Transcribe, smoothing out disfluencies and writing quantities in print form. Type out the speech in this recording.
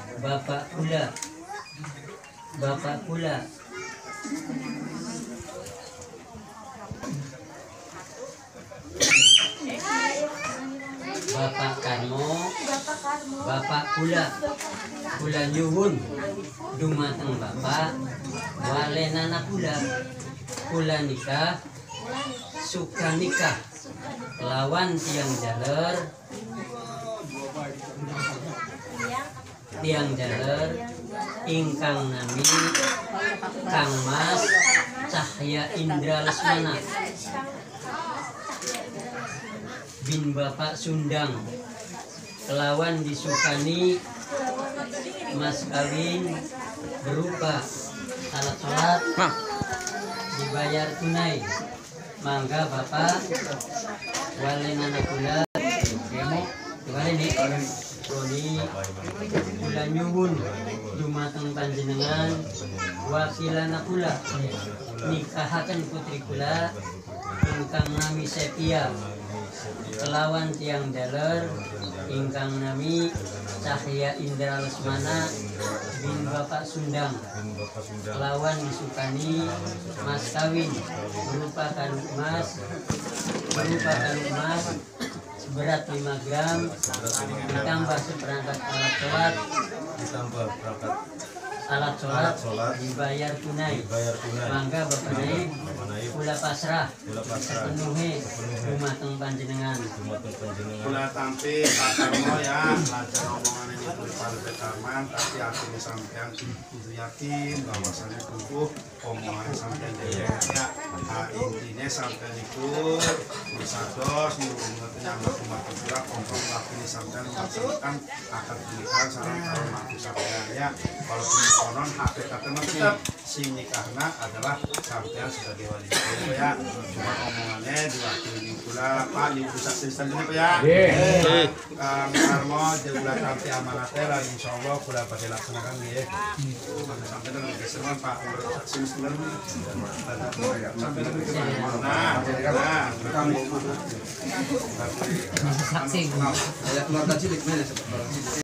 Bapak pula. Bapak pula. Bapak Karmo. Bapak pula. Pula nyuwun dumateng Bapak walenana pula. Pula nikah suka nikah lawan tiang jaler ingkang nami Kang Mas Cahya Indra Lesmana bin Bapak Sundang kelawan disukani mas kawin berupa alat sholat dibayar tunai. Mangga Bapak walenana kula demo kembali nih kula nyuwun dumateng panjenengan wakilana kula nikahaken putri kula ingkang nami Sepia kelawan tiang daler ingkang nami Cahya Indra Lesmana bin Bapak Sundang kelawan disukani mas kawin berupa kalung emas seberat 5 gram ditambah seperangkat alat sholat dibayar tunai. Mangga Bapak Naib kula pasrah penuhi dumateng panjenengan. Kula tampi Pak Karmo ya lancar omongan ini Pak Karman, tapi akhirnya sampean kudu yakin bahwasannya kudu omongan sampean ya. Intinya sampean itu wisados nyuwunnya mlaku-mlaku pura kompong lakune sampean melaksanakan akad pernikahan sareng karo matu sampean ya. Walaupun konon hakikatnya tetap si nikahna adalah sampean sebagai wali ya. Cuma omongannya diwakili pula Pak Ibu saksi ini Pak ya. Kang Karmo juga tampi amanatnya lah insyaallah kula badhe laksanakan nggih. Sampai dengan keseruan Pak saksi sebenarnya sampai dengan saksi. Keluarga cilik mana